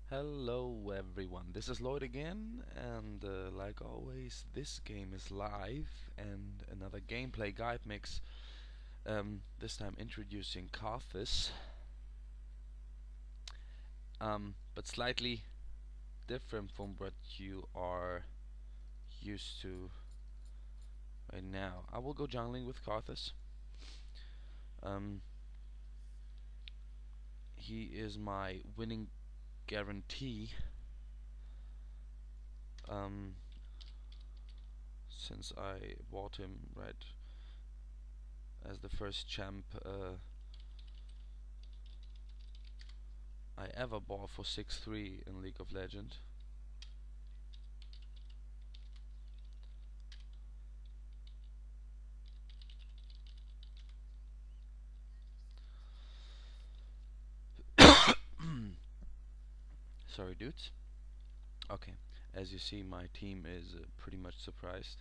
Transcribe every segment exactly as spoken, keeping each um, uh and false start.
Hello everyone, this is Lloyd again, and uh, like always, this game is live and another gameplay guide mix. Um, this time introducing Karthus, um, but slightly different from what you are used to right now. I will go jungling with Karthus. Um, he is my winning guarantee. Um, since I bought him right as the first champ uh, I ever bought for six three in League of Legends. Sorry, dudes. Okay, as you see, my team is uh, pretty much surprised.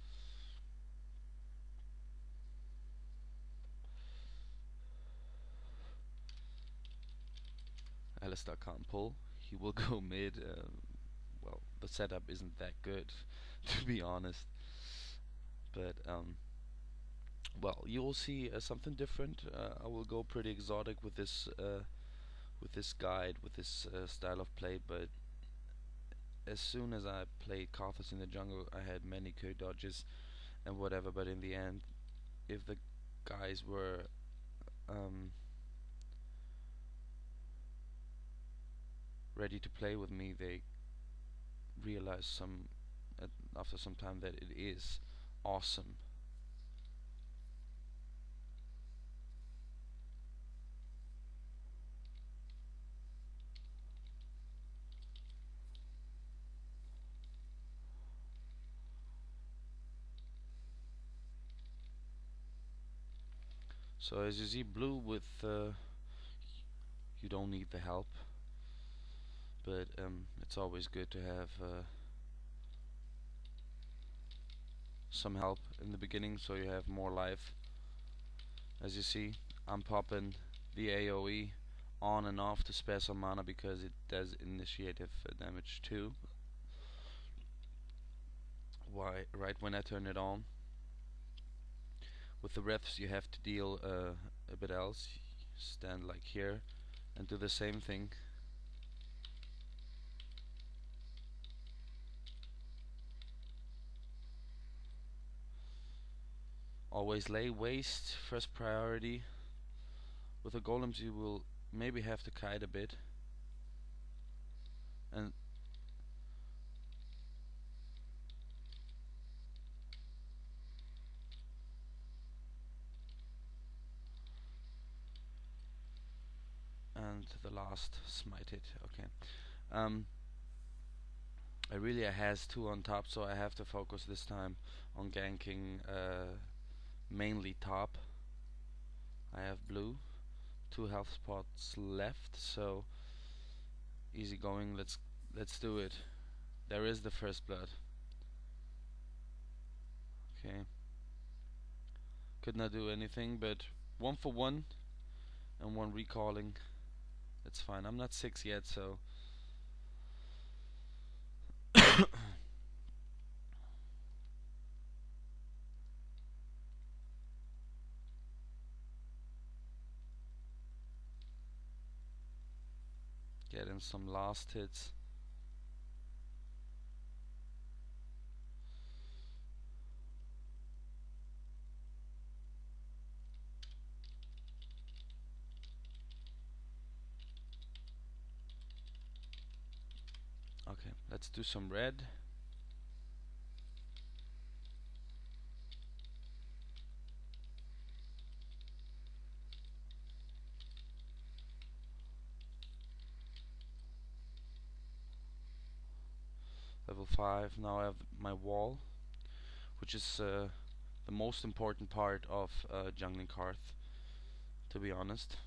Alistar can't pull. He will go mid. Uh, well, the setup isn't that good, to be honest. But um, well, you will see uh, something different. Uh, I will go pretty exotic with this uh, with this guide, with this uh, style of play. But as soon as I played Karthus in the jungle, I had many Q dodges and whatever. But in the end, if the guys were um, ready to play with me, they realized some uh, after some time that it is awesome. So as you see, blue with uh, you don't need the help, but um, it's always good to have uh, some help in the beginning, so you have more life. As you see, I'm popping the A O E on and off to spare some mana because it does initiative uh, damage too. Why? Right when I turn it on. With the refs, you have to deal uh, a bit else. Stand like here and do the same thing. Always lay waste first priority. With the golems, you will maybe have to kite a bit, and and the last smite it. Okay. Um, I really has two on top, so I have to focus this time on ganking uh, mainly top. I have blue, two health spots left, so easy going. Let's let's do it. There is the first blood. Okay. Could not do anything, but one for one and one recalling. It's fine. I'm not six yet, so getting some last hits. Okay, let's do some red. Level five. Now I have my wall, which is uh, the most important part of uh, jungling Karth, to be honest.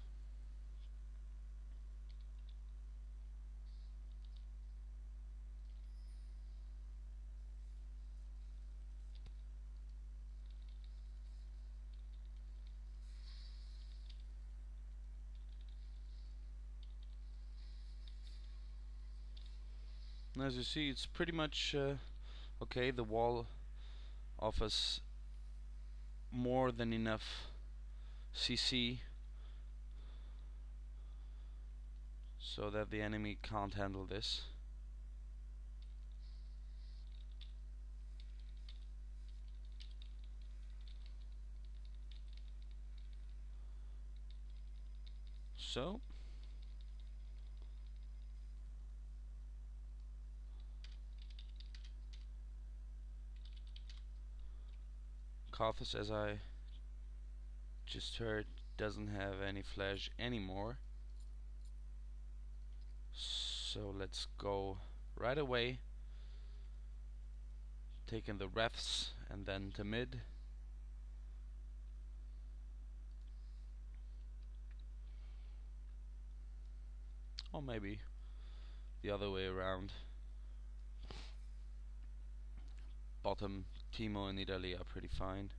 As you see, it's pretty much uh, okay. The wall offers more than enough C C so that the enemy can't handle this. So Karthus, as I just heard, doesn't have any flash anymore. So let's go right away, taking the refs and then to mid. Or maybe the other way around. Bottom, Timo and Italy are pretty fine.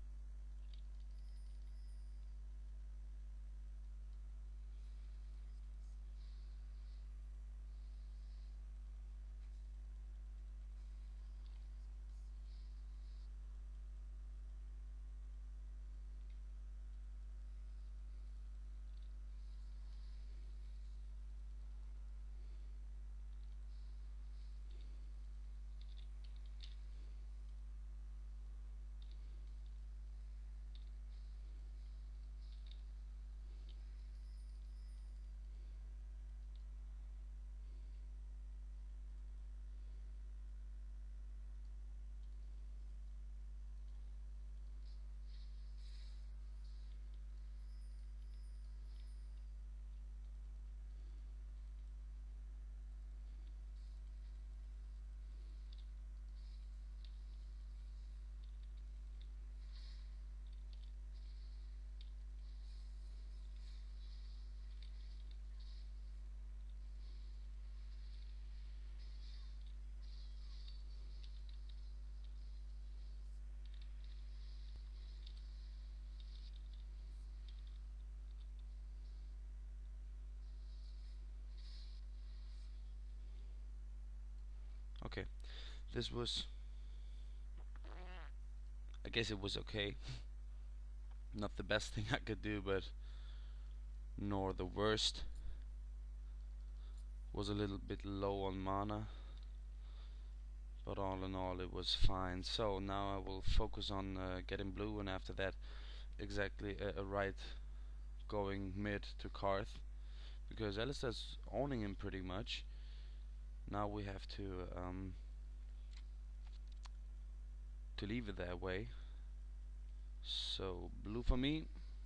Okay, this was, I guess it was okay. Not the best thing I could do, but nor the worst. Was a little bit low on mana, but all in all it was fine. So now I will focus on uh, getting blue, and after that exactly a, a right going mid to Karth, because Alistair's owning him pretty much. Now we have to um, to leave it that way. So blue for me.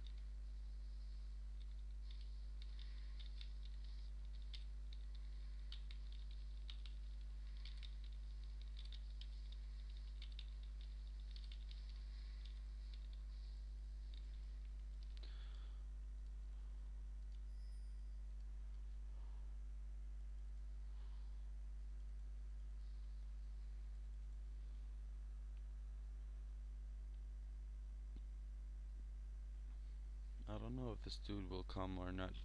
I don't know if this dude will come or not.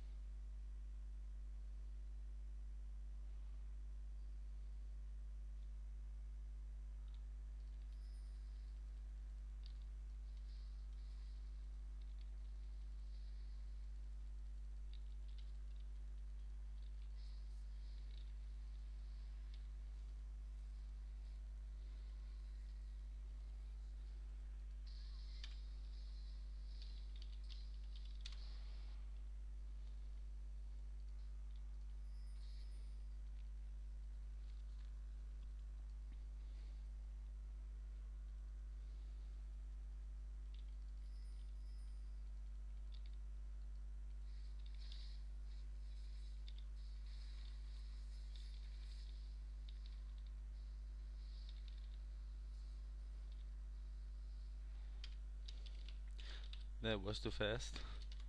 That was too fast.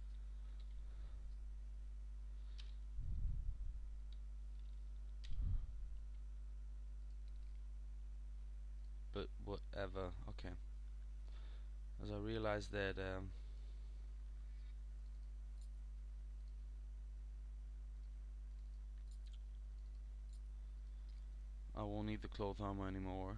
But whatever. Okay. As I realized that um, I won't need the cloth armor anymore.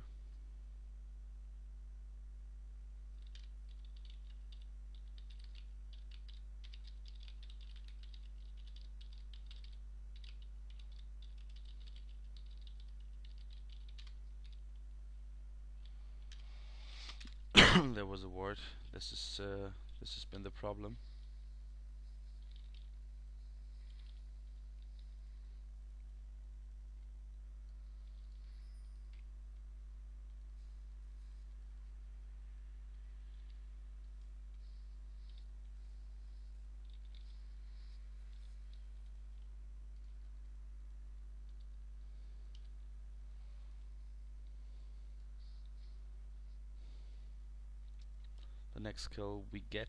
There was a word. This is uh, this has been the problem. The next skill we get.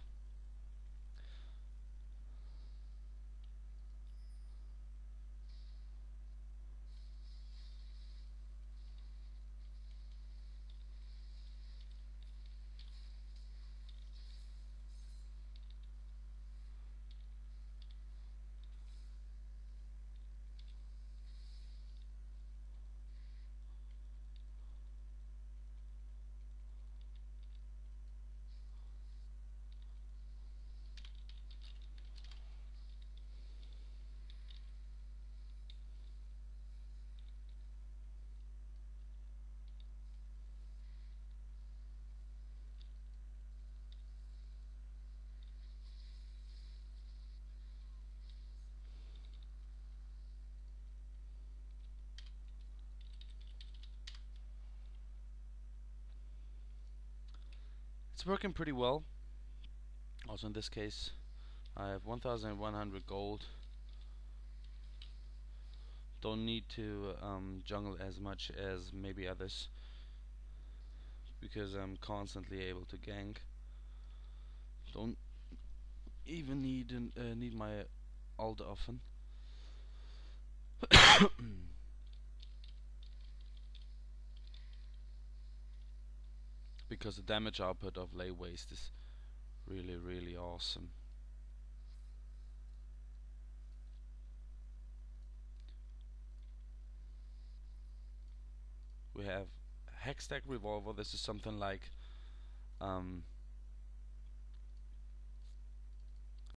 It's working pretty well. Also in this case, I have one thousand one hundred gold. Don't need to um, jungle as much as maybe others because I'm constantly able to gank. Don't even need an, uh, need my ult often. Because the damage output of lay waste is really really awesome. We have Hextech Revolver. This is something like um,